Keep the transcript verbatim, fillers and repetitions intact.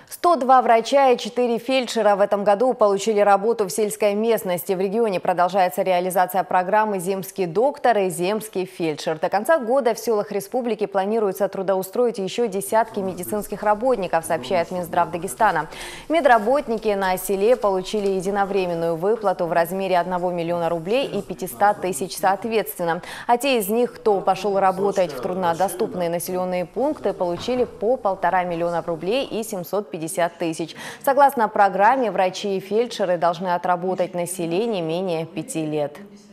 сто два врача и четыре фельдшера в этом году получили работу в сельской местности. В регионе продолжается реализация программы «Земский доктор» и «Земский фельдшер». До конца года в селах республики планируется трудоустроить еще десятки медицинских работников, сообщает Минздрав Дагестана. Медработники на селе получили единовременную выплату в размере одного миллиона рублей и пятисот тысяч соответственно. А те из них, кто пошел работать в труднодоступные населенные пункты, получили по полтора миллиона рублей и семьсот пятьдесят тысяч. Согласно программе, врачи и фельдшеры должны отработать на селе не менее пяти лет.